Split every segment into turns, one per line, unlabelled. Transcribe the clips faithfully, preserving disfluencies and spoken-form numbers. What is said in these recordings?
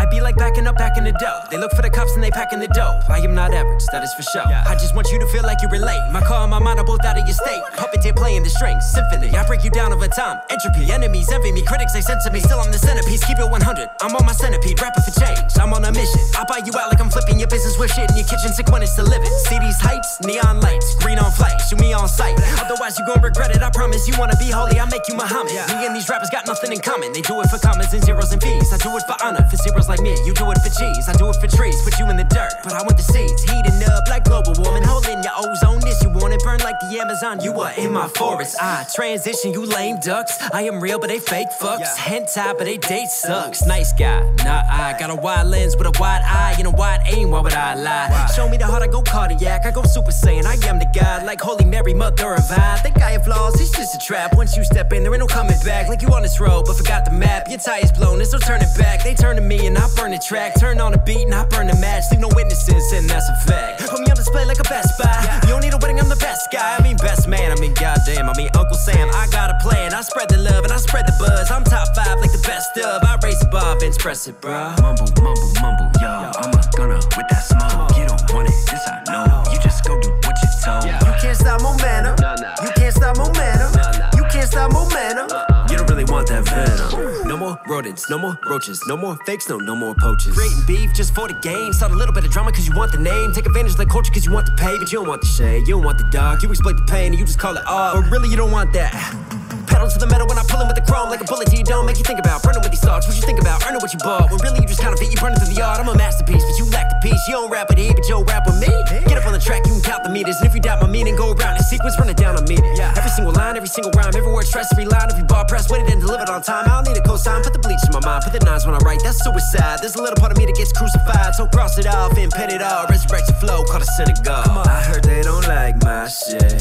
be like backing up back in the dough. They look for the cops and they pack in the dough. I am not average, that is for sure. I just want you to feel like you relate. My car and my mind are both out of your state. Puppeteer playing the strings, Symphony. I break you down over time. Entropy, enemies envy me, critics they censor me. Still I'm the centerpiece, keep it one hundred. I'm on my centipede, rapping for change. I'm on a mission. I buy you out like I'm flipping your business with shit in your kitchen. Sick when it's to live it. See these heights, neon lights, green on flight, shoot me on sight. Otherwise you gon' regret it. I promise you wanna be holy, I make you Muhammed. Me and these rappers got nothing in common. They do it for commas and zeros and P's. I do it for honor, for zeros like me. You do it for cheese, I do it for trees. Put you in the dirt, but I want the seeds. Heating up like global warming. Holding your ozone, this you want it. Burn like the Amazon, you are in my forest. I transition, you lame ducks. I am real, but they fake fucks. Hentai, but they date sucks. Nice guy, nah, I got a wide lens with a wide eye and a wide aim. Why would I lie? Show me the heart, I go cardiac. I go super saiyan, I am the god. Like Holy Mary, mother of I. Think I have flaws, it's just a trap. Once you step in, there ain't no coming back. Like you on this road, but forgot the map. Your tire's blown, there's no turning back. They turn to me and I burn the track. Turn on the beat and I burn the match. Leave no witnesses, and that's a fact. Put me on display like a Best Buy. You don't need a wedding, I'm the best guy. I mean best man, I mean goddamn, I mean Uncle Sam. I got a plan, I spread the love and I spread the buzz. I'm top five like the best of. I raise the bar, bench press it, bro.
Mumble, mumble, mumble, yo. I'm a gunner with that smoke. You don't want it, this I know. You just go do what you're told.
You can't stop momentum. You can't stop momentum. You can't stop momentum.
You don't really want that venom. No more rodents, no more roaches, no more fakes, no, no more poaches. Creating beef just for the game. Start a little bit of drama cause you want the name. Take advantage of the culture cause you want the pay. But you don't want the shade, you don't want the dog. You exploit the pain and you just call it art. But really you don't want that. Pedal to the metal when I pull 'em with the chrome. Like a bullet to your dome, make you think about burning with these thoughts. What you think about, earning what you bought. When really you just counterfeit, you burn it through the art. I'm a masterpiece, but you lack the piece. You don't rap with E, but you'll rap with me. Get up on the track, you can count the meters. And if you doubt my meaning, go around in sequence, run it down a meter. Every single line, every single rhyme, every word stressed, every line. If you bar press, waited and delivered on time. I don't need a cosign, put the bleach in my mind. Put the nines when I write, that's suicide. There's a little part of me that gets crucified. So cross it off and pen it all. Resurrect your flow, call it synagogue.
I heard they don't like my shit.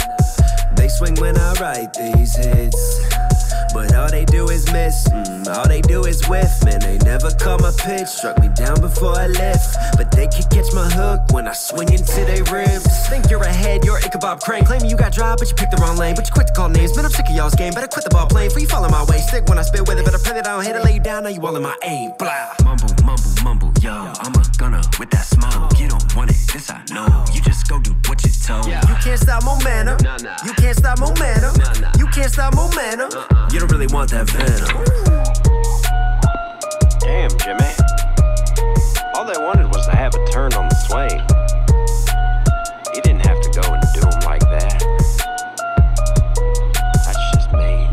They swing when I write these hits, but all they do is miss, mm, all they do is whiff. Man, they never call my pitch, struck me down before I lift. But they can catch my hook when I swing into their ribs.
Think you're ahead, you're Ichabod Crane. Claiming you got drive, but you picked the wrong lane. But you quick to call names, man, I'm sick of y'all's game. Better quit the ball playing, before you fall in my way. Stick when I spit with it, better pray that I don't hit it, lay you down, now you all in my aim. Blah.
Mumble, mumble, mumble, yo. I'm a gunner with that smoke. You don't want it, this I know. You just go do what you're told.
You can't stop momentum. You can't stop momentum. You can't stop momentum.
You don't really want that venom.
Damn, Jimmy. All they wanted was to have a turn on the swing. You didn't have to go and do them like that. That's just mean.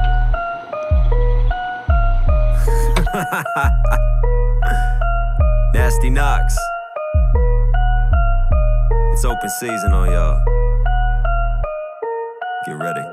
Nasty Knox. It's open season on y'all. Get ready.